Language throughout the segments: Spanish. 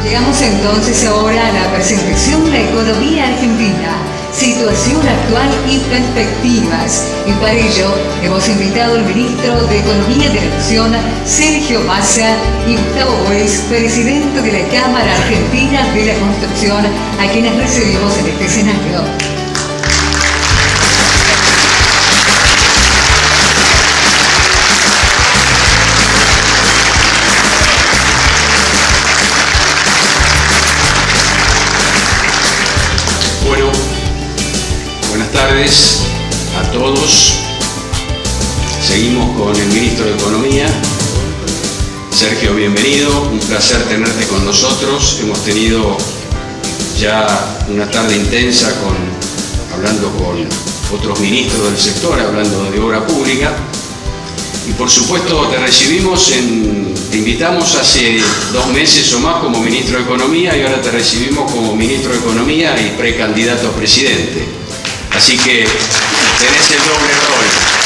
Llegamos entonces ahora a la presentación de la economía argentina, situación actual y perspectivas. Y para ello hemos invitado al ministro de Economía de la Nación, Sergio Massa, y Gustavo Boes, presidente de la Cámara Argentina de la Construcción, a quienes recibimos en este escenario. Buenas tardes a todos. Seguimos con el ministro de Economía. Sergio, bienvenido. Un placer tenerte con nosotros. Hemos tenido ya una tarde intensa hablando con otros ministros del sector, hablando de obra pública. Y por supuesto te invitamos hace 2 meses o más como ministro de Economía y ahora te recibimos como ministro de Economía y precandidato a presidente. Así que tenés el doble rol.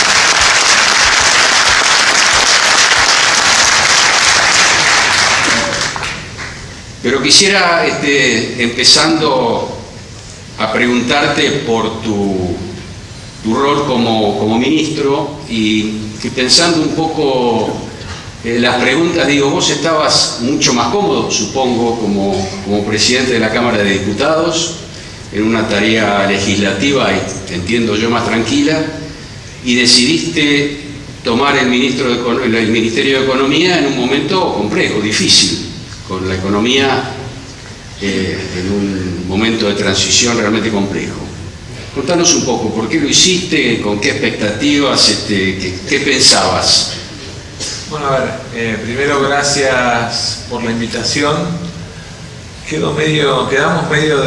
Pero quisiera, empezando a preguntarte por tu rol como ministro y pensando un poco las preguntas, digo, vos estabas mucho más cómodo, supongo, como presidente de la Cámara de Diputados, en una tarea legislativa, entiendo yo, más tranquila, y decidiste tomar el Ministerio de Economía en un momento complejo, difícil, con la economía en un momento de transición realmente complejo. Contanos un poco, ¿por qué lo hiciste? ¿Con qué expectativas? ¿Qué pensabas? Bueno, a ver, primero gracias por la invitación. Quedamos medio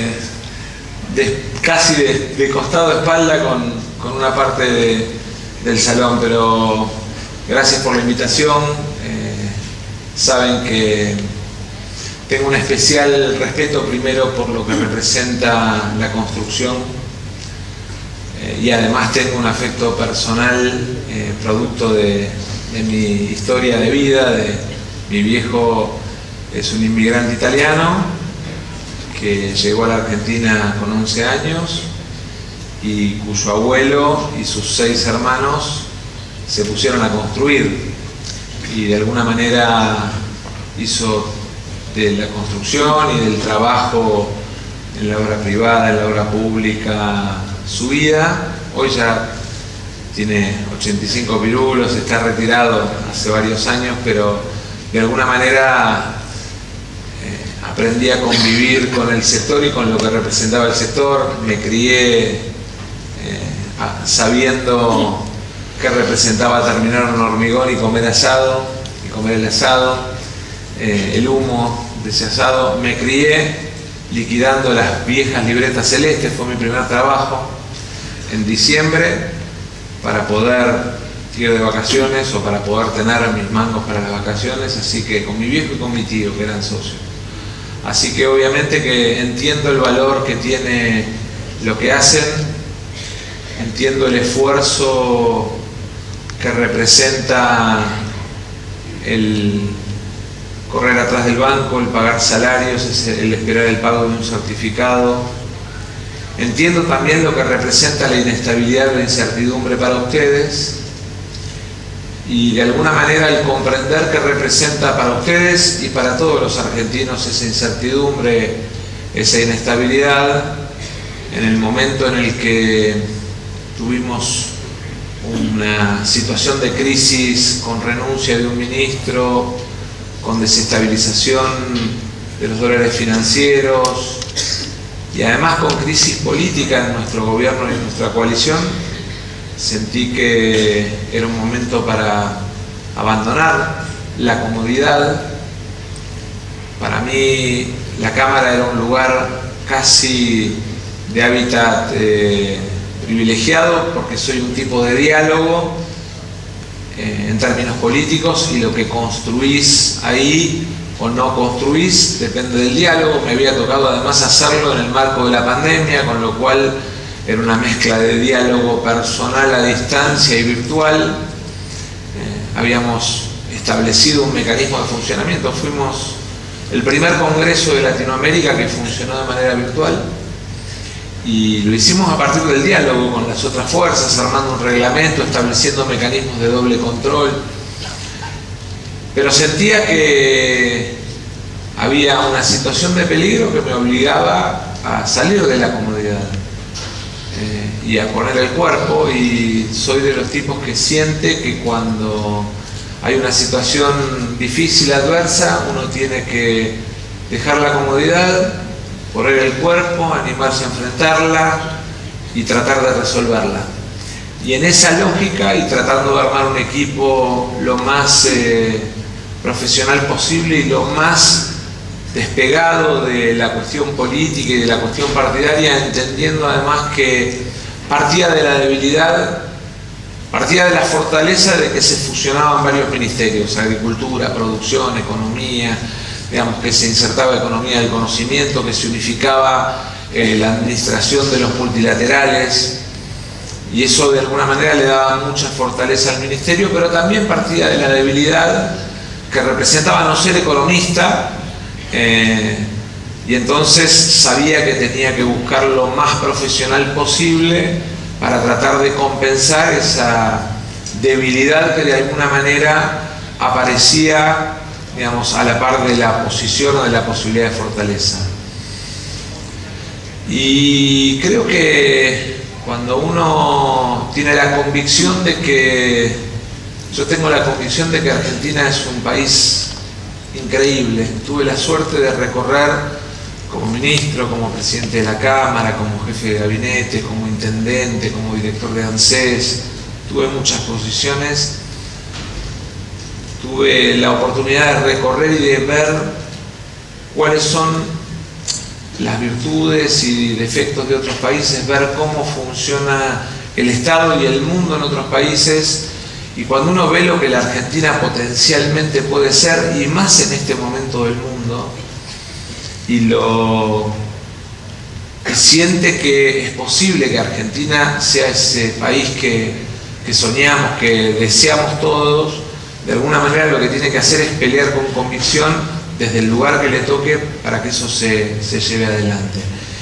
casi de costado de espalda con una parte del salón, pero gracias por la invitación. Saben que tengo un especial respeto primero por lo que representa la construcción y además tengo un afecto personal producto de mi historia de vida. Mi viejo es un inmigrante italiano que llegó a la Argentina con 11 años y cuyo abuelo y sus 6 hermanos se pusieron a construir y de alguna manera hizo de la construcción y del trabajo en la obra privada, en la obra pública, su vida. Hoy ya tiene 85 pirulos, está retirado hace varios años, pero de alguna manera aprendí a convivir con el sector y con lo que representaba el sector. Me crié sabiendo qué representaba terminar un hormigón y comer asado, y comer el asado, el humo de ese asado. Me crié liquidando las viejas libretas celestes, fue mi primer trabajo, en diciembre, para poder ir de vacaciones o para poder tener mis mangos para las vacaciones, así que con mi viejo y con mi tío, que eran socios. Así que obviamente que entiendo el valor que tiene lo que hacen, entiendo el esfuerzo que representa el correr atrás del banco, el pagar salarios, el esperar el pago de un certificado. Entiendo también lo que representa la inestabilidad, la incertidumbre para ustedes. Y de alguna manera el comprender que representa para ustedes y para todos los argentinos esa incertidumbre, esa inestabilidad, en el momento en el que tuvimos una situación de crisis con renuncia de un ministro, con desestabilización de los dólares financieros y además con crisis política en nuestro gobierno y en nuestra coalición, sentí que era un momento para abandonar la comodidad. Para mí la Cámara era un lugar casi de hábitat privilegiado, porque soy un tipo de diálogo en términos políticos, y lo que construís ahí o no construís depende del diálogo. Me había tocado además hacerlo en el marco de la pandemia, con lo cual era una mezcla de diálogo personal a distancia y virtual. Habíamos establecido un mecanismo de funcionamiento, fuimos el primer congreso de Latinoamérica que funcionó de manera virtual, y lo hicimos a partir del diálogo con las otras fuerzas, armando un reglamento, estableciendo mecanismos de doble control, pero sentía que había una situación de peligro que me obligaba a salir de la comodidad y a poner el cuerpo, y soy de los tipos que siente que cuando hay una situación difícil, adversa, uno tiene que dejar la comodidad, poner el cuerpo, animarse a enfrentarla y tratar de resolverla. Y en esa lógica, y tratando de armar un equipo lo más profesional posible y lo más despegado de la cuestión política y de la cuestión partidaria, entendiendo además que partía de la debilidad, partía de la fortaleza de que se fusionaban varios ministerios: agricultura, producción, economía, digamos que se insertaba economía del conocimiento, que se unificaba la administración de los multilaterales, y eso de alguna manera le daba mucha fortaleza al ministerio, pero también partía de la debilidad que representaba no ser economista, y entonces sabía que tenía que buscar lo más profesional posible para tratar de compensar esa debilidad que de alguna manera aparecía, digamos, a la par de la posición o de la posibilidad de fortaleza. Y creo que cuando uno tiene la convicción de que, yo tengo la convicción de que Argentina es un país increíble. Tuve la suerte de recorrer como ministro, como presidente de la Cámara, como jefe de gabinete, como intendente, como director de ANSES. Tuve muchas posiciones. Tuve la oportunidad de recorrer y de ver cuáles son las virtudes y defectos de otros países, ver cómo funciona el Estado y el mundo en otros países. Y cuando uno ve lo que la Argentina potencialmente puede ser, y más en este momento del mundo, y lo que siente que es posible que Argentina sea ese país que soñamos, que deseamos todos, de alguna manera lo que tiene que hacer es pelear con convicción desde el lugar que le toque para que eso se lleve adelante.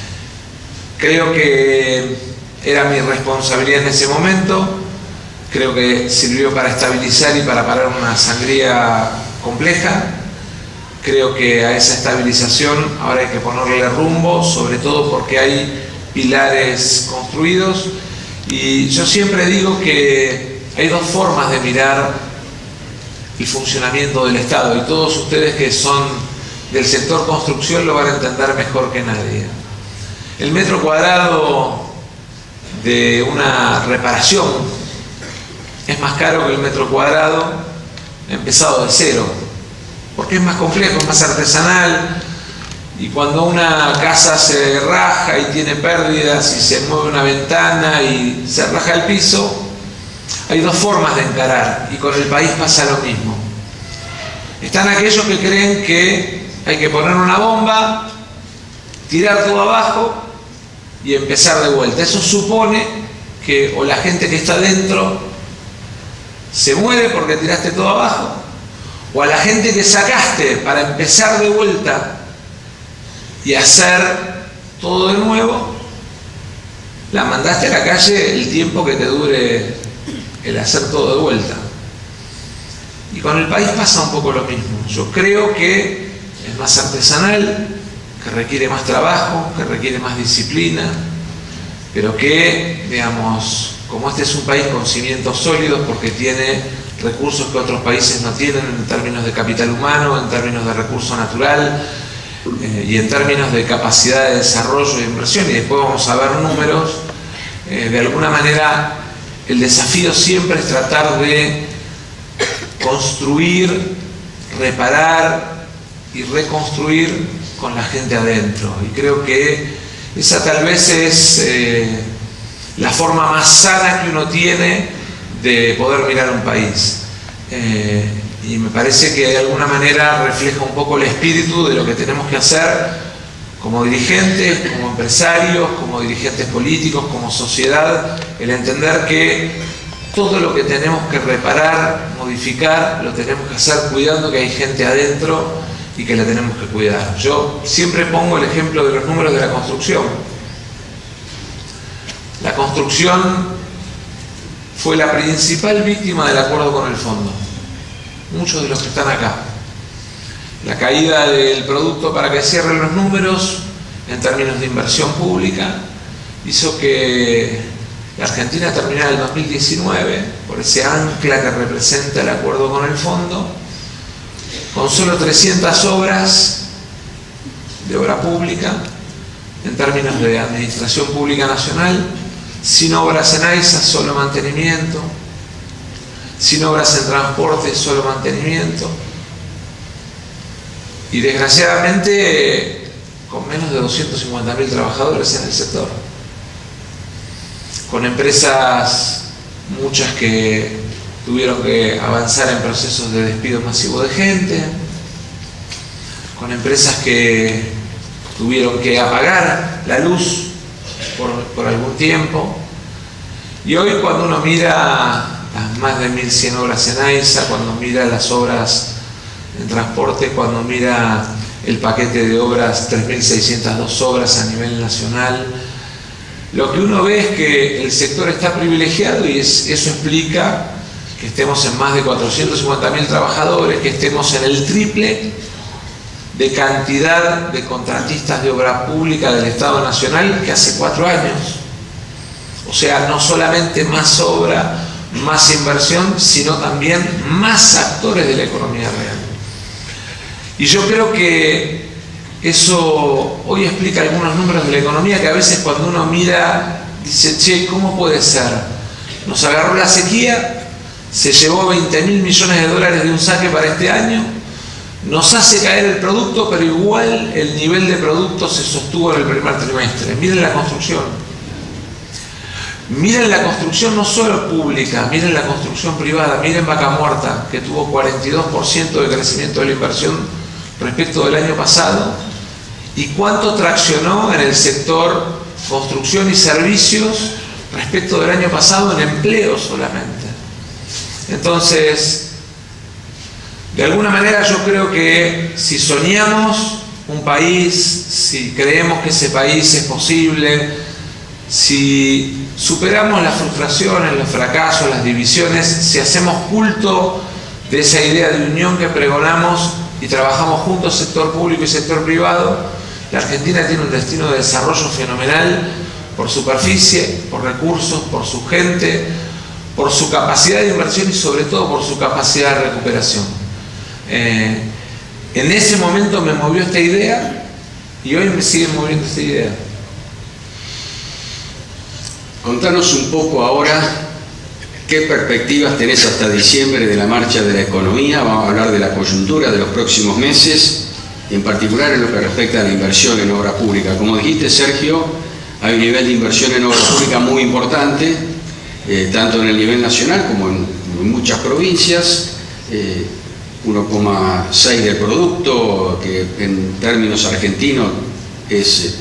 Creo que era mi responsabilidad en ese momento. Creo que sirvió para estabilizar y para parar una sangría compleja. Creo que a esa estabilización ahora hay que ponerle rumbo, sobre todo porque hay pilares construidos. Y yo siempre digo que hay dos formas de mirar el funcionamiento del Estado, y todos ustedes que son del sector construcción lo van a entender mejor que nadie. El metro cuadrado de una reparación es más caro que el metro cuadrado empezado de cero, porque es más complejo, es más artesanal, y cuando una casa se raja y tiene pérdidas y se mueve una ventana y se raja el piso, hay dos formas de encarar, y con el país pasa lo mismo. Están aquellos que creen que hay que poner una bomba, tirar todo abajo y empezar de vuelta. Eso supone que o la gente que está dentro se muere porque tiraste todo abajo, o a la gente que sacaste para empezar de vuelta y hacer todo de nuevo, la mandaste a la calle el tiempo que te dure el hacer todo de vuelta. Y con el país pasa un poco lo mismo. Yo creo que es más artesanal, que requiere más trabajo, que requiere más disciplina, pero que, digamos, como este es un país con cimientos sólidos, porque tiene recursos que otros países no tienen en términos de capital humano, en términos de recurso natural y en términos de capacidad de desarrollo e inversión, y después vamos a ver números, de alguna manera el desafío siempre es tratar de construir, reparar y reconstruir con la gente adentro, y creo que esa tal vez es la forma más sana que uno tiene de poder mirar un país, y me parece que de alguna manera refleja un poco el espíritu de lo que tenemos que hacer como dirigentes, como empresarios, como dirigentes políticos, como sociedad, el entender que todo lo que tenemos que reparar, modificar, lo tenemos que hacer cuidando que hay gente adentro y que la tenemos que cuidar. Yo siempre pongo el ejemplo de los números de la construcción. La construcción fue la principal víctima del acuerdo con el fondo. Muchos de los que están acá. La caída del producto para que cierren los números en términos de inversión pública hizo que la Argentina terminara el 2019, por ese ancla que representa el acuerdo con el fondo, con solo 300 obras de obra pública en términos de administración pública nacional, sin obras en AISA, solo mantenimiento, sin obras en transporte, solo mantenimiento, y desgraciadamente con menos de 250.000 trabajadores en el sector, con empresas, muchas que tuvieron que avanzar en procesos de despido masivo de gente, con empresas que tuvieron que apagar la luz por algún tiempo. Y hoy, cuando uno mira las más de 1.100 obras en AISA, cuando mira las obras en transporte, cuando mira el paquete de obras, 3.602 obras a nivel nacional, lo que uno ve es que el sector está privilegiado, y eso explica que estemos en más de 450.000 trabajadores, que estemos en el triple de cantidad de contratistas de obra pública del Estado Nacional que hace 4 años. O sea, no solamente más obra, más inversión, sino también más actores de la economía real. Y yo creo que eso hoy explica algunos números de la economía que a veces, cuando uno mira, dice: che, ¿cómo puede ser? Nos agarró la sequía, se llevó 20.000 millones de dólares de un saque para este año, nos hace caer el producto, pero igual el nivel de producto se sostuvo en el primer trimestre. Miren la construcción. Miren la construcción no solo pública, miren la construcción privada, miren Vaca Muerta, que tuvo 42% de crecimiento de la inversión respecto del año pasado, y cuánto traccionó en el sector construcción y servicios respecto del año pasado en empleo solamente. Entonces, de alguna manera yo creo que si soñamos un país, si creemos que ese país es posible, si superamos las frustraciones, los fracasos, las divisiones, si hacemos culto de esa idea de unión que pregonamos y trabajamos juntos, sector público y sector privado, la Argentina tiene un destino de desarrollo fenomenal por superficie, por recursos, por su gente, por su capacidad de inversión y sobre todo por su capacidad de recuperación. En ese momento me movió esta idea y hoy me sigue moviendo esta idea. Contanos un poco ahora qué perspectivas tenés hasta diciembre de la marcha de la economía. Vamos a hablar de la coyuntura de los próximos meses, en particular en lo que respecta a la inversión en obra pública. Como dijiste, Sergio, hay un nivel de inversión en obra pública muy importante, tanto en el nivel nacional como en muchas provincias. 1,6 del producto, que en términos argentinos es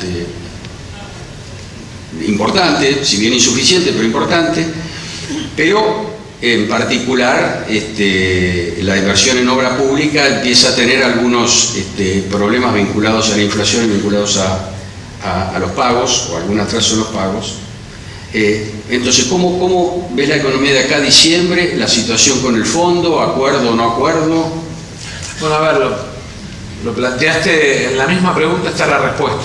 importante, si bien insuficiente, pero importante. Pero en particular la inversión en obra pública empieza a tener algunos problemas vinculados a la inflación y vinculados a los pagos, o algún atraso en los pagos. Entonces, ¿cómo ves la economía de acá a diciembre? ¿La situación con el fondo? ¿Acuerdo o no acuerdo? Bueno, a ver, lo planteaste, en la misma pregunta está la respuesta.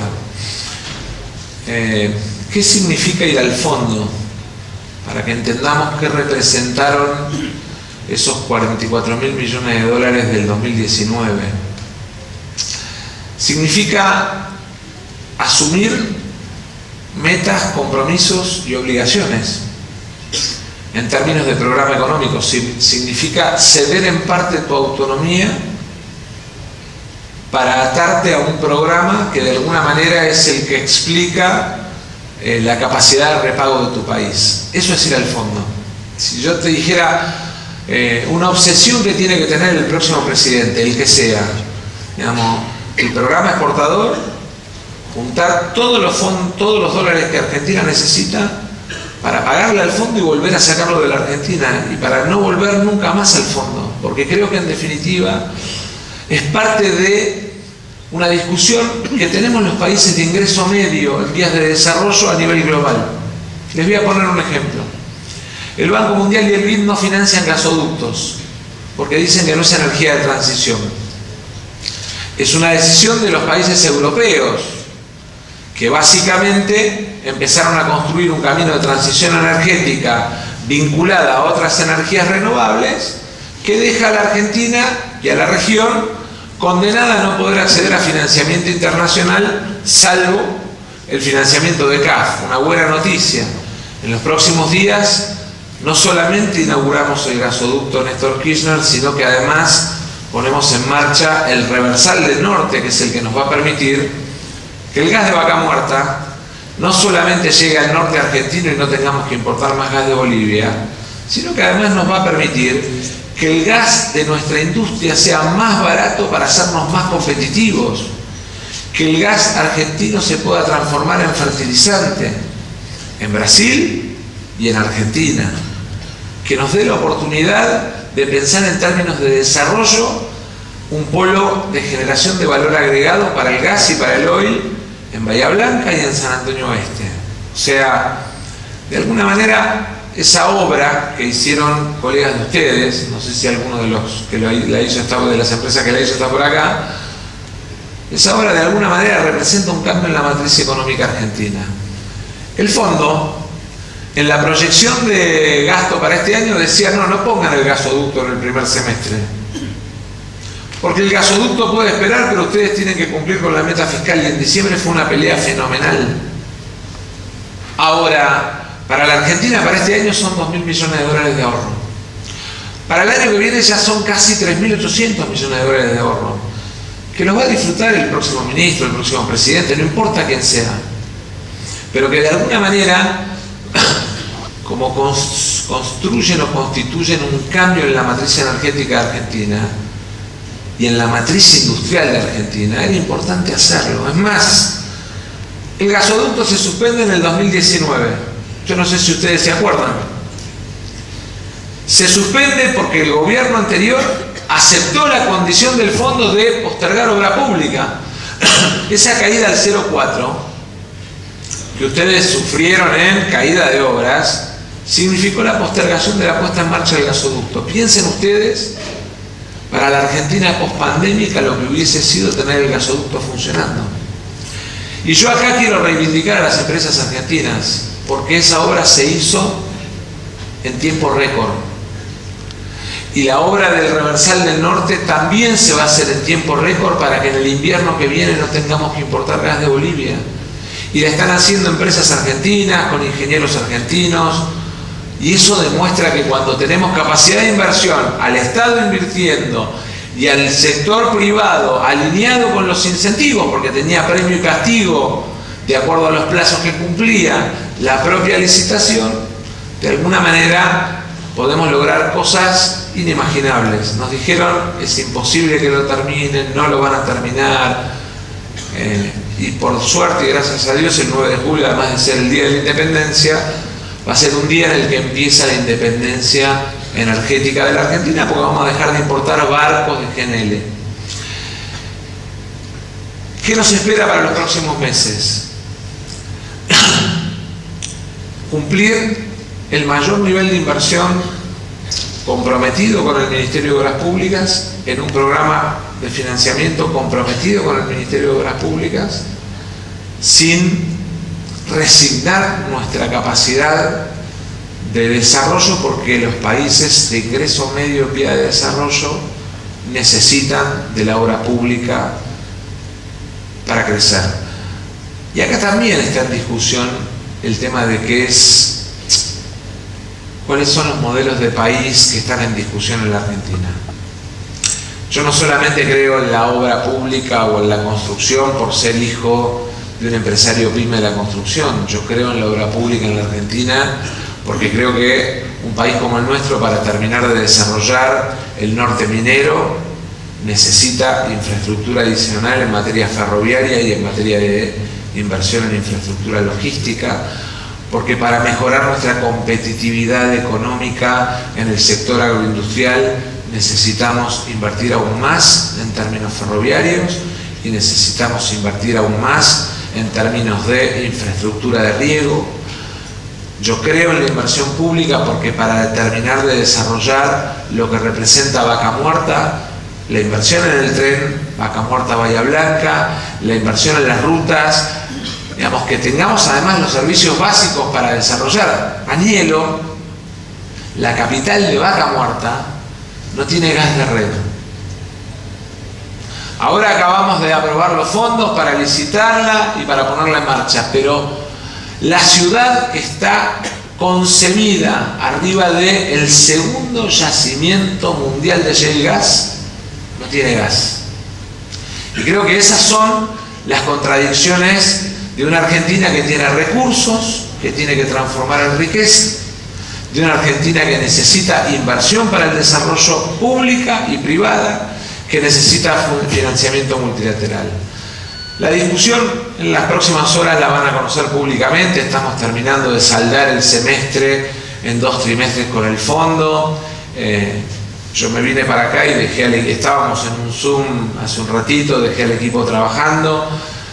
¿Qué significa ir al fondo? Para que entendamos qué representaron esos 44.000 millones de dólares del 2019. Significa asumir metas, compromisos y obligaciones en términos de programa económico. Significa ceder en parte tu autonomía para atarte a un programa que de alguna manera es el que explica la capacidad de repago de tu país. Eso es ir al fondo. Si yo te dijera una obsesión que tiene que tener el próximo presidente, el que sea, digamos, el programa exportador, juntar todos los dólares que Argentina necesita para pagarle al fondo y volver a sacarlo de la Argentina, y para no volver nunca más al fondo, porque creo que en definitiva es parte de una discusión que tenemos los países de ingreso medio en vías de desarrollo a nivel global. Les voy a poner un ejemplo. El Banco Mundial y el BID no financian gasoductos porque dicen que no es energía de transición. Es una decisión de los países europeos que básicamente empezaron a construir un camino de transición energética vinculada a otras energías renovables que deja a la Argentina y a la región condenada a no poder acceder a financiamiento internacional salvo el financiamiento de CAF. Una buena noticia. En los próximos días no solamente inauguramos el gasoducto Néstor Kirchner, sino que además ponemos en marcha el reversal del norte, que es el que nos va a permitir que el gas de Vaca Muerta no solamente llegue al norte argentino y no tengamos que importar más gas de Bolivia, sino que además nos va a permitir que el gas de nuestra industria sea más barato para hacernos más competitivos, que el gas argentino se pueda transformar en fertilizante en Brasil y en Argentina, que nos dé la oportunidad de pensar en términos de desarrollo un polo de generación de valor agregado para el gas y para el oil en Bahía Blanca y en San Antonio Oeste. O sea, de alguna manera esa obra que hicieron colegas de ustedes, no sé si alguno de los que la hizo de las empresas que la hizo está por acá, esa obra de alguna manera representa un cambio en la matriz económica argentina. El fondo, en la proyección de gasto para este año, decía no pongan el gasoducto en el primer semestre, porque el gasoducto puede esperar, pero ustedes tienen que cumplir con la meta fiscal, y en diciembre fue una pelea fenomenal. Ahora, para la Argentina, para este año son 2.000 millones de dólares de ahorro. Para el año que viene ya son casi 3.800 millones de dólares de ahorro, que los va a disfrutar el próximo ministro, el próximo presidente, no importa quién sea, pero que de alguna manera, como construyen o constituyen un cambio en la matriz energética de Argentina y en la matriz industrial de Argentina, era importante hacerlo. Es más, el gasoducto se suspende en el 2019. Yo no sé si ustedes se acuerdan. Se suspende porque el gobierno anterior aceptó la condición del fondo de postergar obra pública. Esa caída al 0,4 que ustedes sufrieron en caída de obras significó la postergación de la puesta en marcha del gasoducto. Piensen ustedes, para la Argentina pospandémica, lo que hubiese sido tener el gasoducto funcionando. Y yo acá quiero reivindicar a las empresas argentinas, porque esa obra se hizo en tiempo récord. Y la obra del reversal del norte también se va a hacer en tiempo récord para que en el invierno que viene no tengamos que importar gas de Bolivia. Y la están haciendo empresas argentinas, con ingenieros argentinos, y eso demuestra que cuando tenemos capacidad de inversión, al Estado invirtiendo y al sector privado alineado con los incentivos, porque tenía premio y castigo de acuerdo a los plazos que cumplía la propia licitación, de alguna manera podemos lograr cosas inimaginables. Nos dijeron, es imposible que lo terminen, no lo van a terminar, y por suerte y gracias a Dios el 9 de julio, además de ser el Día de la Independencia, va a ser un día en el que empieza la independencia energética de la Argentina, porque vamos a dejar de importar barcos de GNL. ¿Qué nos espera para los próximos meses? Cumplir el mayor nivel de inversión comprometido con el Ministerio de Obras Públicas, en un programa de financiamiento comprometido con el Ministerio de Obras Públicas, sin resignar nuestra capacidad de desarrollo, porque los países de ingreso medio en vía de desarrollo necesitan de la obra pública para crecer. Y acá también está en discusión el tema de cuáles son los modelos de país que están en discusión en la Argentina. Yo no solamente creo en la obra pública o en la construcción por ser hijo de un empresario pyme de la construcción. Yo creo en la obra pública en la Argentina porque creo que un país como el nuestro, para terminar de desarrollar el norte minero, necesita infraestructura adicional en materia ferroviaria y en materia de inversión en infraestructura logística, porque para mejorar nuestra competitividad económica en el sector agroindustrial necesitamos invertir aún más en términos ferroviarios y necesitamos invertir aún más en términos de infraestructura de riego. Yo creo en la inversión pública porque para terminar de desarrollar lo que representa Vaca Muerta, la inversión en el tren Vaca Muerta-Bahía Blanca, la inversión en las rutas, digamos, que tengamos además los servicios básicos para desarrollar. Añelo, la capital de Vaca Muerta, no tiene gas de red. Ahora acabamos de aprobar los fondos para licitarla y para ponerla en marcha, pero la ciudad que está concebida arriba del segundo yacimiento mundial de shale gas no tiene gas. Y creo que esas son las contradicciones de una Argentina que tiene recursos, que tiene que transformar en riqueza, de una Argentina que necesita inversión para el desarrollo pública y privada, que necesita financiamiento multilateral. La discusión en las próximas horas la van a conocer públicamente. Estamos terminando de saldar el semestre en 2 trimestres con el fondo. Yo me vine para acá y estábamos en un Zoom hace un ratito, dejé al equipo trabajando.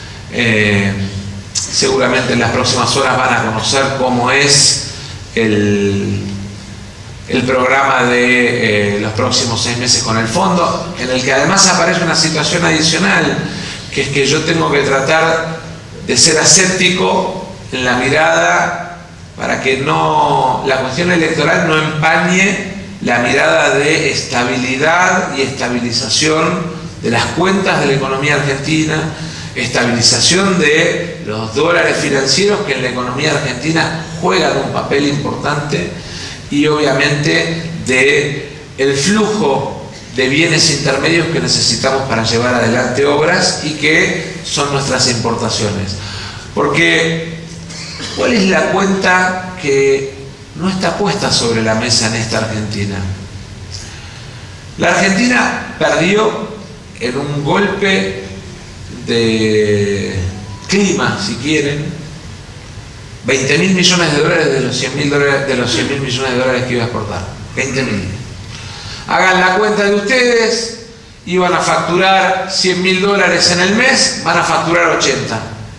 Seguramente en las próximas horas van a conocer cómo es el programa de los próximos 6 meses con el fondo, en el que además aparece una situación adicional, que es que yo tengo que tratar de ser aséptico en la mirada para que la cuestión electoral no empañe la mirada de estabilidad y estabilización de las cuentas de la economía argentina, estabilización de los dólares financieros que en la economía argentina juegan un papel importante, y obviamente de el flujo de bienes intermedios que necesitamos para llevar adelante obras y que son nuestras importaciones. Porque ¿cuál es la cuenta que no está puesta sobre la mesa en esta Argentina? La Argentina perdió en un golpe de clima, si quieren, 20.000 millones de dólares de los 100.000 millones de dólares que iba a exportar. 20.000. Hagan la cuenta de ustedes, iban a facturar 100.000 dólares en el mes, van a facturar 80.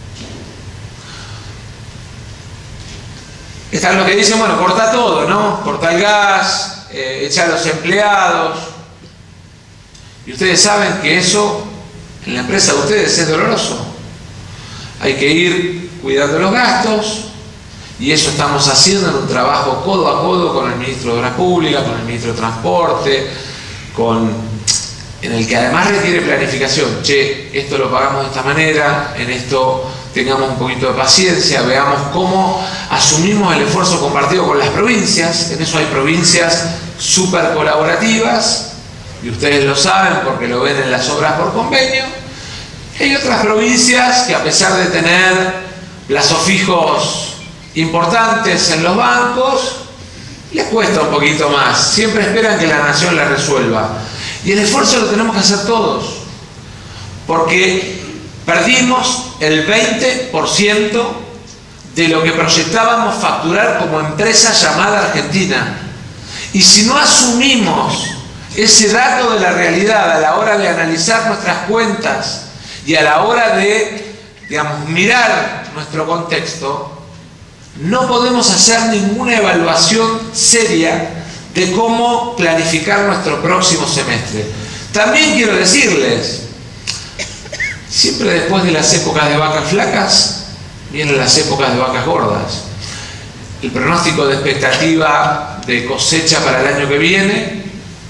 Están los que dicen, bueno, corta todo, ¿no? Corta el gas, echa a los empleados. Y ustedes saben que eso en la empresa de ustedes es doloroso. Hay que ir cuidando los gastos, y eso estamos haciendo en un trabajo codo a codo con el ministro de Obras Públicas, con el ministro de Transporte, en el que además requiere planificación. Che, esto lo pagamos de esta manera, en esto tengamos un poquito de paciencia, veamos cómo asumimos el esfuerzo compartido con las provincias. En eso hay provincias súper colaborativas, y ustedes lo saben porque lo ven en las obras por convenio. Hay otras provincias que, a pesar de tener plazos fijos importantes en los bancos, les cuesta un poquito más. Siempre esperan que la nación la resuelva. Y el esfuerzo lo tenemos que hacer todos, porque perdimos el 20% de lo que proyectábamos facturar como empresa llamada Argentina. Y si no asumimos ese dato de la realidad a la hora de analizar nuestras cuentas y a la hora de, digamos, mirar nuestro contexto, no podemos hacer ninguna evaluación seria de cómo planificar nuestro próximo semestre. También quiero decirles, siempre después de las épocas de vacas flacas, vienen las épocas de vacas gordas. El pronóstico de expectativa de cosecha para el año que viene,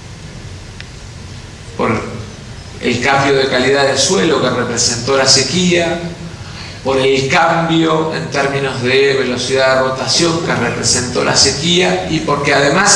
por el cambio de calidad del suelo que representó la sequía, por el cambio en términos de velocidad de rotación que representó la sequía, y porque además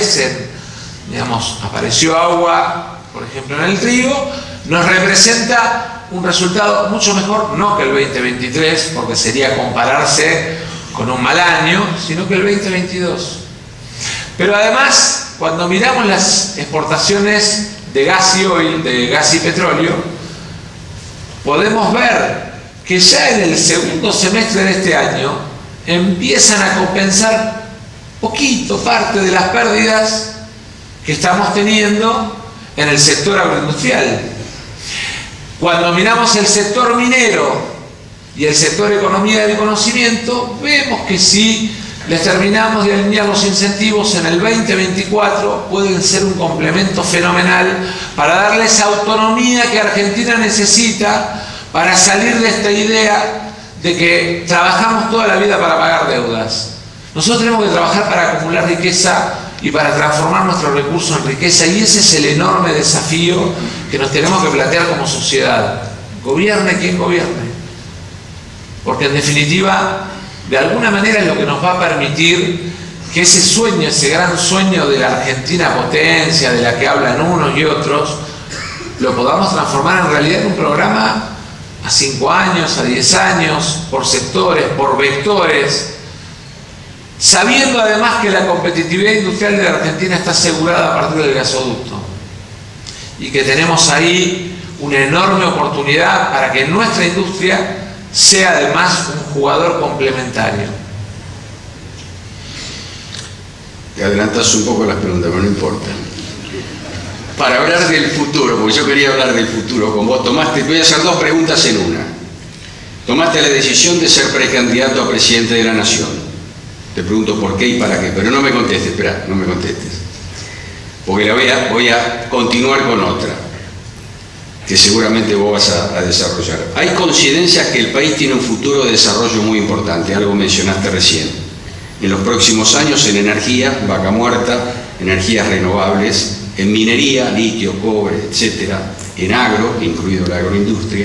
apareció agua, por ejemplo en el trigo, nos representa un resultado mucho mejor, no que el 2023, porque sería compararse con un mal año, sino que el 2022. Pero además, cuando miramos las exportaciones de gas y oil, de gas y petróleo, podemos ver que ya en el segundo semestre de este año empiezan a compensar poquito parte de las pérdidas que estamos teniendo en el sector agroindustrial. Cuando miramos el sector minero y el sector economía del conocimiento, vemos que si les terminamos de alinear los incentivos en el 2024, pueden ser un complemento fenomenal para darle esa autonomía que Argentina necesita para salir de esta idea de que trabajamos toda la vida para pagar deudas. Nosotros tenemos que trabajar para acumular riqueza y para transformar nuestros recursos en riqueza, y ese es el enorme desafío que nos tenemos que plantear como sociedad. Gobierne quien gobierne, porque en definitiva, de alguna manera es lo que nos va a permitir que ese sueño, ese gran sueño de la Argentina potencia, de la que hablan unos y otros, lo podamos transformar en realidad en un programa a 5 años, a 10 años, por sectores, por vectores, sabiendo además que la competitividad industrial de la Argentina está asegurada a partir del gasoducto y que tenemos ahí una enorme oportunidad para que nuestra industria sea además un jugador complementario. Te adelantas un poco las preguntas, pero no importa. Para hablar del futuro, porque yo quería hablar del futuro con vos, te voy a hacer 2 preguntas en una. Tomaste la decisión de ser precandidato a presidente de la Nación. Te pregunto por qué y para qué, pero no me contestes, espera, no me contestes. Porque voy a continuar con otra, que seguramente vos vas a desarrollar. Hay coincidencias que el país tiene un futuro de desarrollo muy importante, algo mencionaste recién. En los próximos años en energía, vaca muerta, energías renovables, en minería, litio, cobre, etcétera, en agro, incluido la agroindustria.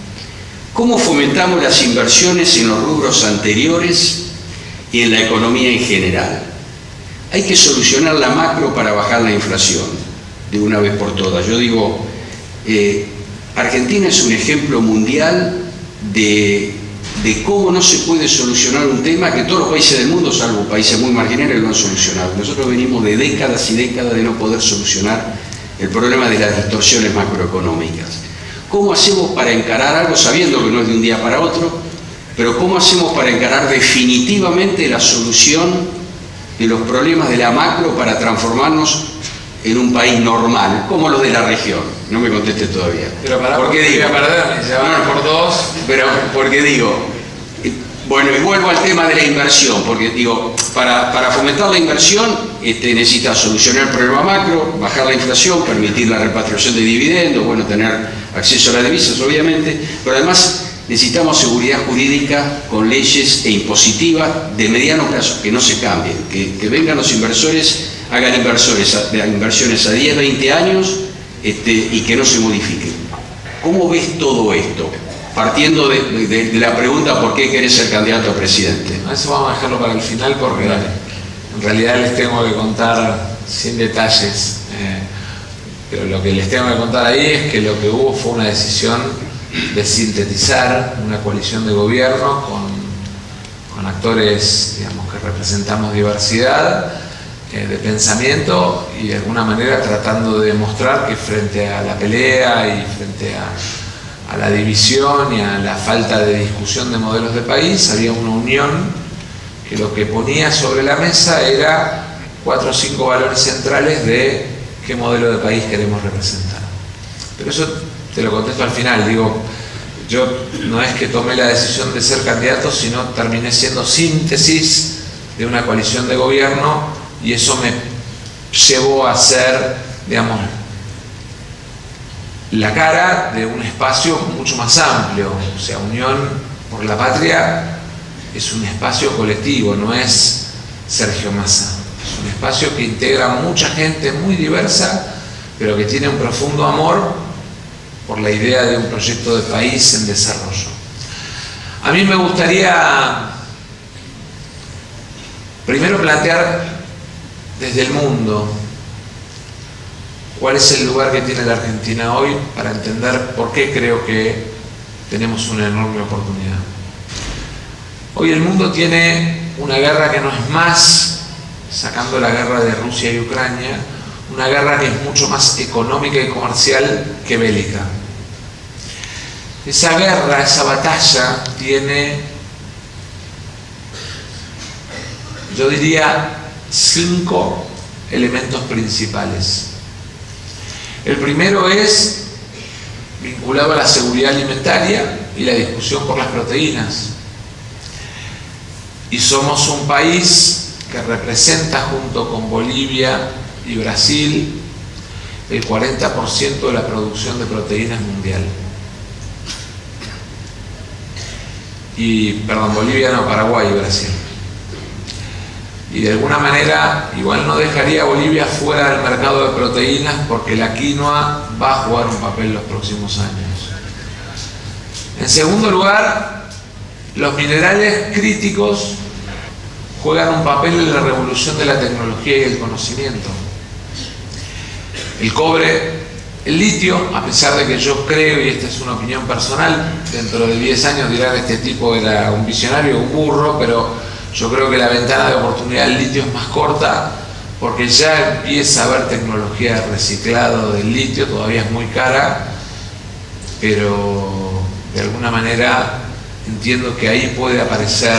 ¿Cómo fomentamos las inversiones en los rubros anteriores y en la economía en general? Hay que solucionar la macro para bajar la inflación de una vez por todas. Yo digo, Argentina es un ejemplo mundial de cómo no se puede solucionar un tema que todos los países del mundo, salvo países muy marginales, lo han solucionado. Nosotros venimos de décadas y décadas de no poder solucionar el problema de las distorsiones macroeconómicas. ¿Cómo hacemos para encarar algo sabiendo que no es de un día para otro? Pero ¿cómo hacemos para encarar definitivamente la solución de los problemas de la macro para transformarnos en un país normal, como los de la región? No me contestes todavía. Pero para porque digo, se van por 2. Pero porque digo, bueno, y vuelvo al tema de la inversión, porque digo, para fomentar la inversión necesita solucionar el problema macro, bajar la inflación, permitir la repatriación de dividendos, bueno, tener acceso a las divisas, obviamente, pero además necesitamos seguridad jurídica con leyes e impositivas de mediano plazo, que no se cambien, que vengan los inversores, hagan inversiones a 10, 20 años y que no se modifiquen. ¿Cómo ves todo esto? Partiendo de la pregunta ¿por qué querés ser candidato a presidente? Eso vamos a dejarlo para el final porque en realidad les tengo que contar sin detalles. Pero lo que les tengo que contar ahí es que lo que hubo fue una decisión de sintetizar una coalición de gobierno con actores, digamos, que representamos diversidad de pensamiento y de alguna manera tratando de demostrar que frente a la pelea y frente a la división y a la falta de discusión de modelos de país había una unión que lo que ponía sobre la mesa era 4 o 5 valores centrales de qué modelo de país queremos representar. Pero eso te lo contesto al final. Digo, yo no es que tomé la decisión de ser candidato, sino terminé siendo síntesis de una coalición de gobierno y eso me llevó a ser, digamos, la cara de un espacio mucho más amplio. O sea, Unión por la Patria es un espacio colectivo, no es Sergio Massa. Es un espacio que integra mucha gente muy diversa, pero que tiene un profundo amor por la idea de un proyecto de país en desarrollo. A mí me gustaría primero plantear desde el mundo cuál es el lugar que tiene la Argentina hoy para entender por qué creo que tenemos una enorme oportunidad. Hoy el mundo tiene una guerra que no es más, sacando la guerra de Rusia y Ucrania, una guerra que es mucho más económica y comercial que bélica. Esa guerra, esa batalla tiene, yo diría, 5 elementos principales. El primero es vinculado a la seguridad alimentaria y la discusión por las proteínas. Y somos un país que representa, junto con Bolivia y Brasil, el 40% de la producción de proteínas mundial. Bolivia no, Paraguay y Brasil. Y de alguna manera igual no dejaría a Bolivia fuera del mercado de proteínas, porque la quinoa va a jugar un papel los próximos años. En segundo lugar, los minerales críticos juegan un papel en la revolución de la tecnología y el conocimiento. El cobre, el litio, a pesar de que yo creo, y esta es una opinión personal, dentro de 10 años dirán este tipo era un visionario, un burro, pero yo creo que la ventana de oportunidad del litio es más corta, porque ya empieza a haber tecnología de reciclado del litio, todavía es muy cara, pero de alguna manera entiendo que ahí puede aparecer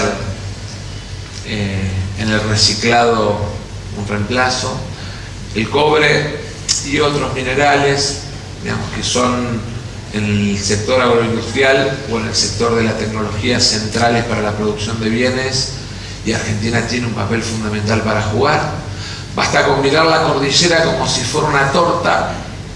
en el reciclado un reemplazo. El cobre y otros minerales, digamos, que son en el sector agroindustrial o en el sector de la tecnología centrales para la producción de bienes, y Argentina tiene un papel fundamental para jugar. Basta con mirar la cordillera como si fuera una torta,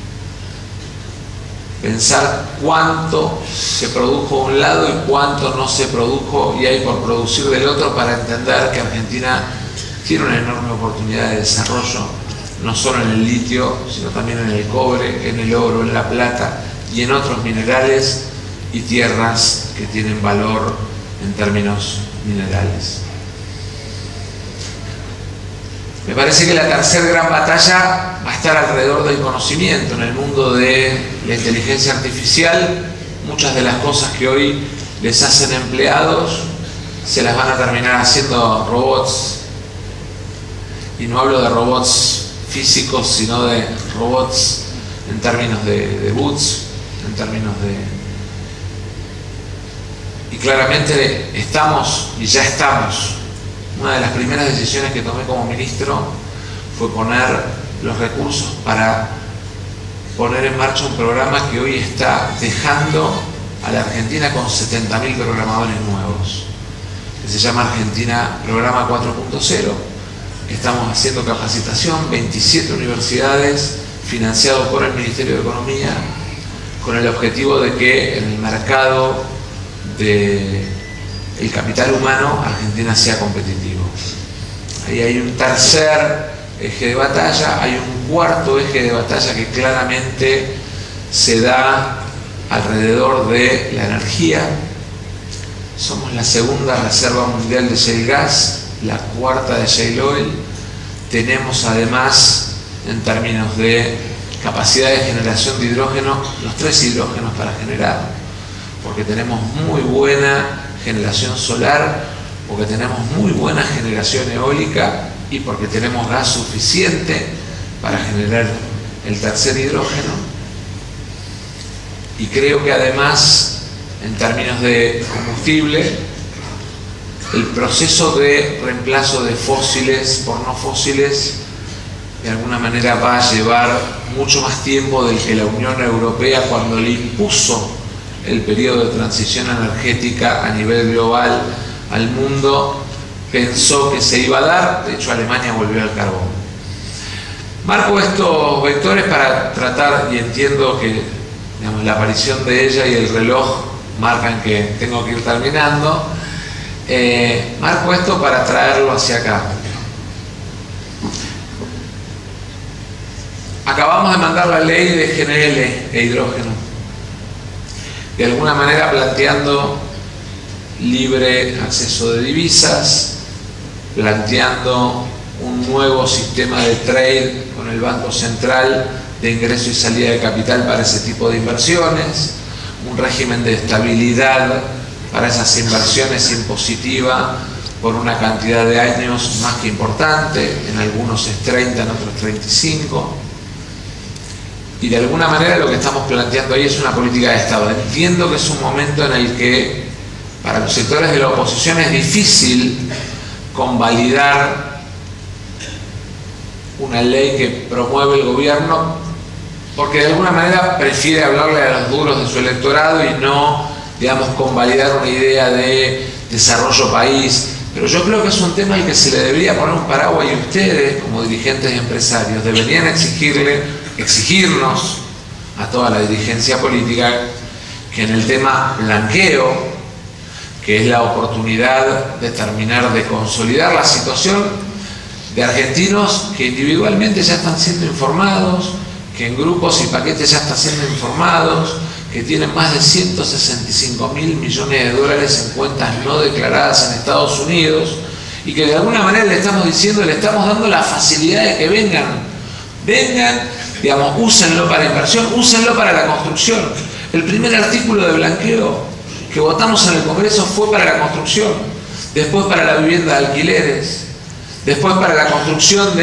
pensar cuánto se produjo de un lado y cuánto no se produjo y hay por producir del otro, para entender que Argentina tiene una enorme oportunidad de desarrollo, no solo en el litio, sino también en el cobre, en el oro, en la plata y en otros minerales y tierras que tienen valor en términos minerales. Me parece que la tercera gran batalla va a estar alrededor del conocimiento. En el mundo de la inteligencia artificial, muchas de las cosas que hoy les hacen empleados se las van a terminar haciendo robots. Y no hablo de robots físicos, sino de robots en términos de bots, en términos de... Y claramente estamos, y ya estamos. Una de las primeras decisiones que tomé como ministro fue poner los recursos para poner en marcha un programa que hoy está dejando a la Argentina con 70.000 programadores nuevos, que se llama Argentina Programa 4.0. Estamos haciendo capacitación, 27 universidades, financiado por el Ministerio de Economía, con el objetivo de que en el mercado del capital humano Argentina sea competitivo. Ahí hay un tercer eje de batalla, hay un cuarto eje de batalla que claramente se da alrededor de la energía. Somos la segunda reserva mundial de shale gas, la cuarta de shale oil. Tenemos además, en términos de capacidad de generación de hidrógeno, los 3 hidrógenos para generar, porque tenemos muy buena generación solar, porque tenemos muy buena generación eólica y porque tenemos gas suficiente para generar el tercer hidrógeno. Y creo que además, en términos de combustible, el proceso de reemplazo de fósiles por no fósiles de alguna manera va a llevar mucho más tiempo del que la Unión Europea, cuando le impuso el periodo de transición energética a nivel global al mundo, pensó que se iba a dar. De hecho, Alemania volvió al carbón. Marco estos vectores para tratar, y entiendo que, digamos, la aparición de ella y el reloj marcan que tengo que ir terminando. Marco esto para traerlo hacia acá. Acabamos de mandar la ley de GNL e hidrógeno, de alguna manera planteando libre acceso de divisas, planteando un nuevo sistema de trade con el Banco Central de ingreso y salida de capital para ese tipo de inversiones, un régimen de estabilidad para esas inversiones impositiva por una cantidad de años más que importante, en algunos es 30, en otros 35. Y de alguna manera lo que estamos planteando ahí es una política de Estado. Entiendo que es un momento en el que para los sectores de la oposición es difícil convalidar una ley que promueve el gobierno, porque de alguna manera prefiere hablarle a los duros de su electorado y no, digamos, convalidar una idea de desarrollo país. Pero yo creo que es un tema al que se le debería poner un paraguas, y ustedes, como dirigentes y empresarios, deberían exigirnos a toda la dirigencia política que en el tema blanqueo, que es la oportunidad de terminar de consolidar la situación de argentinos que individualmente ya están siendo informados, que en grupos y paquetes ya están siendo informados, que tienen más de 165.000 millones de dólares en cuentas no declaradas en Estados Unidos, y que de alguna manera le estamos diciendo, le estamos dando la facilidad de que vengan, digamos, úsenlo para inversión, úsenlo para la construcción. El primer artículo de blanqueo que votamos en el Congreso fue para la construcción, después para la vivienda de alquileres, después para la construcción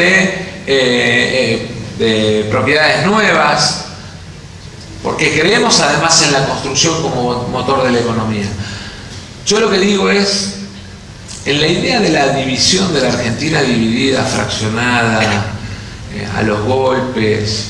de propiedades nuevas, porque creemos además en la construcción como motor de la economía. Yo lo que digo es, en la idea de la división de la Argentina dividida, fraccionada, a los golpes,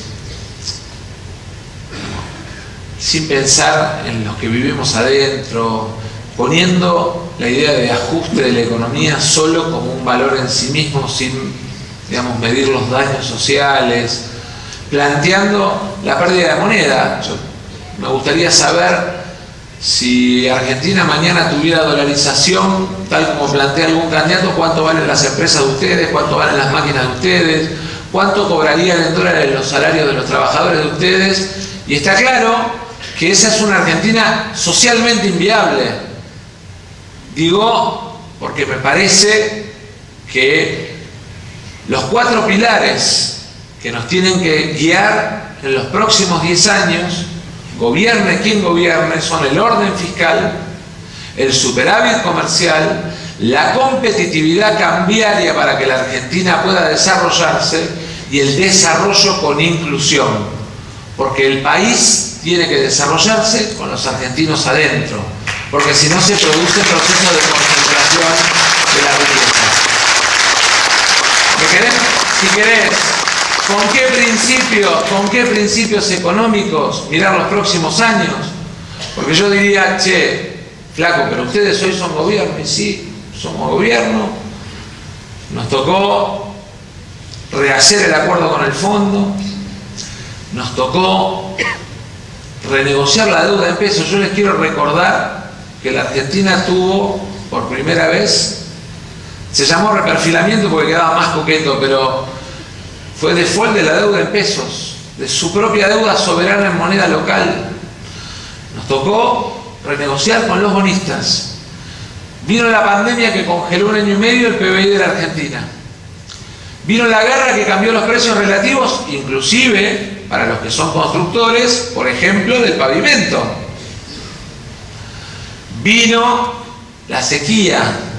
sin pensar en los que vivimos adentro, poniendo la idea de ajuste de la economía solo como un valor en sí mismo, sin, digamos, medir los daños sociales, planteando la pérdida de moneda. Me gustaría saber si Argentina mañana tuviera dolarización, tal como plantea algún candidato, cuánto valen las empresas de ustedes, cuánto valen las máquinas de ustedes, cuánto cobrarían en dólares los salarios de los trabajadores de ustedes. Y está claro que esa es una Argentina socialmente inviable. Digo, porque me parece que los 4 pilares que nos tienen que guiar en los próximos 10 años, gobierne quien gobierne, son el orden fiscal, el superávit comercial, la competitividad cambiaria para que la Argentina pueda desarrollarse y el desarrollo con inclusión, porque el país tiene que desarrollarse con los argentinos adentro, porque si no se produce el proceso de concentración de la riqueza. Si querés, ¿con qué principios económicos mirar los próximos años? Porque yo diría, che, flaco, pero ustedes hoy son gobierno, y sí, somos gobierno, nos tocó rehacer el acuerdo con el fondo, nos tocó renegociar la deuda en pesos. Yo les quiero recordar que la Argentina tuvo por primera vez, se llamó reperfilamiento porque quedaba más coqueto, pero fue default de la deuda en pesos, de su propia deuda soberana en moneda local. Nos tocó renegociar con los bonistas. Vino la pandemia que congeló 1 año y medio el PBI de la Argentina. Vino la guerra que cambió los precios relativos, inclusive para los que son constructores, por ejemplo, del pavimento. Vino la sequía.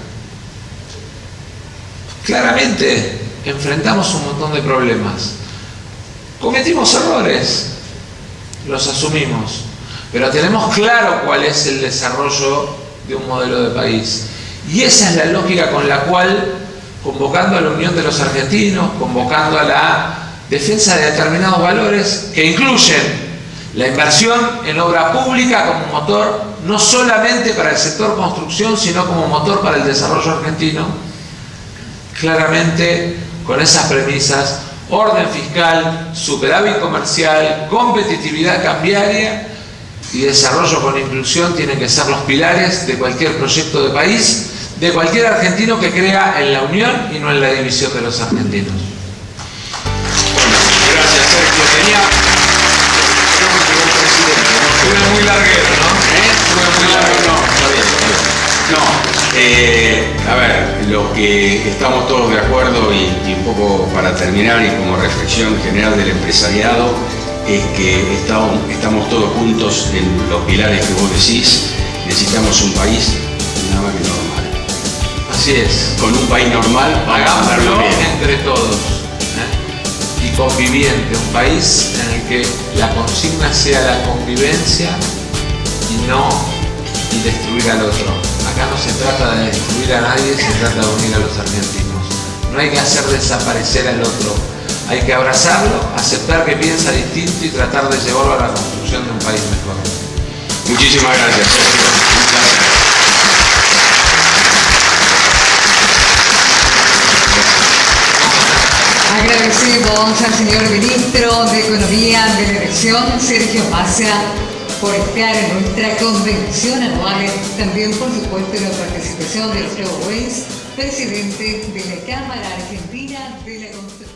Claramente enfrentamos un montón de problemas. Cometimos errores, los asumimos, pero tenemos claro cuál es el desarrollo de un modelo de país. Y esa es la lógica con la cual, convocando a la unión de los argentinos, convocando a la defensa de determinados valores que incluyen la inversión en obra pública como motor, no solamente para el sector construcción, sino como motor para el desarrollo argentino, claramente con esas premisas: orden fiscal, superávit comercial, competitividad cambiaria y desarrollo con inclusión tienen que ser los pilares de cualquier proyecto de país, de cualquier argentino que crea en la unión y no en la división de los argentinos. Gracias, Sergio. Estuve muy larguero, ¿no? Estuve muy larguero. A ver, lo que estamos todos de acuerdo y un poco para terminar y como reflexión general del empresariado es que estamos todos juntos en los pilares que vos decís. Necesitamos un país nada más que normal. Así es. Con un país normal hagámoslo entre todos, y conviviente, un país en el que la consigna sea la convivencia y no destruir al otro. Acá no se trata de destruir a nadie, se trata de unir a los argentinos. No hay que hacer desaparecer al otro. Hay que abrazarlo, aceptar que piensa distinto y tratar de llevarlo a la construcción de un país mejor. Muchísimas gracias, Sergio. Agradecemos al señor ministro de Economía de la Nación, Sergio Massa, por estar en nuestra convención anual. También, por supuesto, la participación de Alfredo Weiss, presidente de la Cámara Argentina de la Construcción.